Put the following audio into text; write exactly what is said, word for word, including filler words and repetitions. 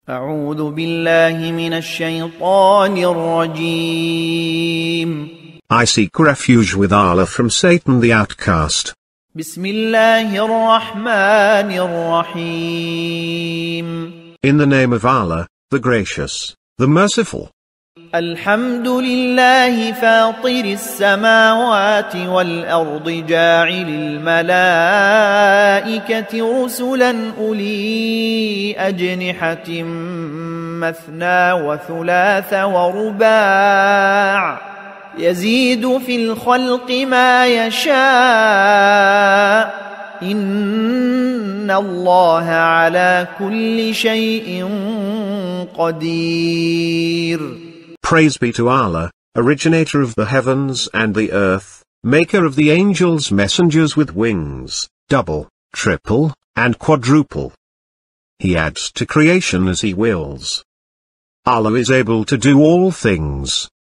أعوذ بالله من الشيطان الرجيم. I seek refuge with Allah from Satan the outcast. بسم الله الرحمن الرحيم. In the name of Allah, the gracious, the merciful. الحمد لله فاطر السماوات والأرض جاعل الملائكة رسلا أولي أجنحة مثنى وثلاث ورباع يزيد في الخلق ما يشاء إن الله على كل شيء قدير. Praise be to Allah, originator of the heavens and the earth, maker of the angels messengers with wings, double, triple, and quadruple. He adds to creation as he wills. Allah is able to do all things.